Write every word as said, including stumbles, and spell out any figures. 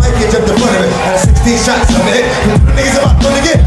package up the front of it. And sixteen shots on it. Niggas about to get